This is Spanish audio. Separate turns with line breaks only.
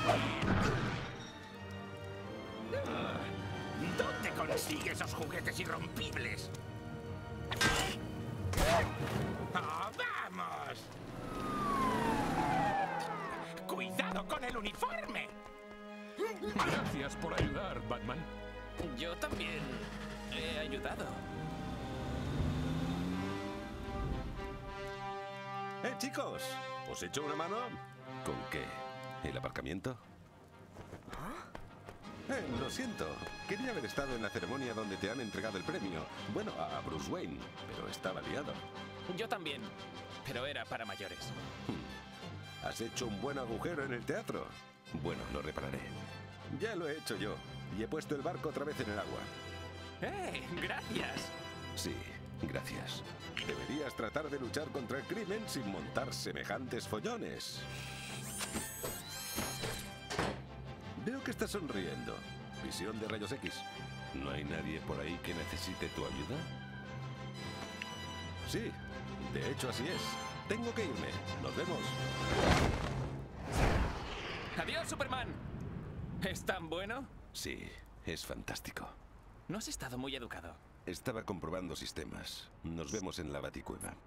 ¿Dónde consigue esos juguetes irrompibles? ¡Oh, vamos! ¡Cuidado con el uniforme!
Gracias por ayudar, Batman.
Yo también he ayudado.
Chicos, ¿os echo una mano? ¿Con qué? ¿El aparcamiento? Lo siento. Quería haber estado en la ceremonia donde te han entregado el premio. Bueno, a Bruce Wayne, pero estaba liado.
Yo también, pero era para mayores.
¿Has hecho un buen agujero en el teatro? Bueno, lo repararé. Ya lo he hecho yo, y he puesto el barco otra vez en el agua.
¡Gracias!
Sí, gracias. Deberías tratar de luchar contra el crimen sin montar semejantes follones. Veo que estás sonriendo. Visión de rayos X. ¿No hay nadie por ahí que necesite tu ayuda? Sí, de hecho así es. Tengo que irme. Nos vemos.
¡Adiós, Superman! ¿Es tan bueno?
Sí, es fantástico.
No has estado muy educado.
Estaba comprobando sistemas. Nos vemos en la Baticueva.